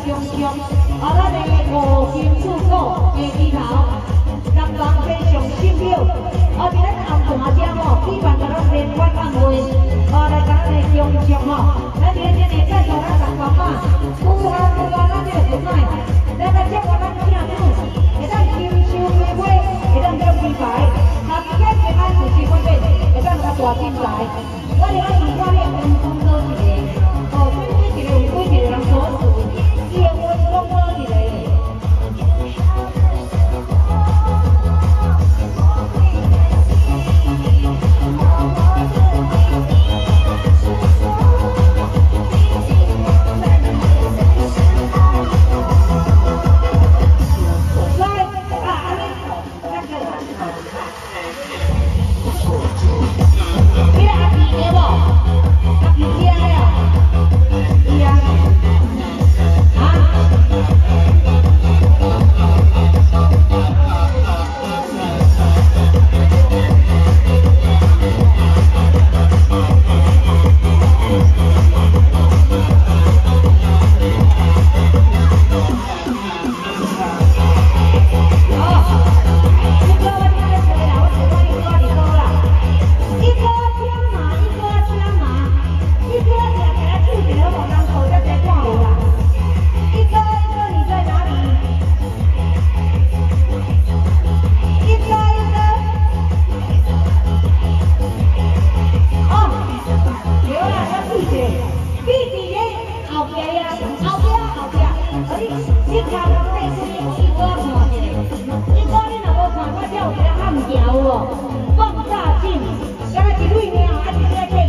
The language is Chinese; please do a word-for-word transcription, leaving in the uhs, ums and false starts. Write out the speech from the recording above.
中上，啊，咱的五金厝股的机头，南方天上新表，啊，伫咱红盘遮吼，举办个咱联欢晚会，啊，来甲咱的中上吼，咱天天的赞助咱十万嘛，有啊有啊，咱这个是卖，咱个节目咱请主，会当金收玫瑰，会当中鸡排，啊，今天平安主持方面，会当甲大金财，我哋我是我咧分工做一个，哦，每一个有每一个人所属，伊的分工做一个。 放大镜，刚才一对鸟，啊，你在这。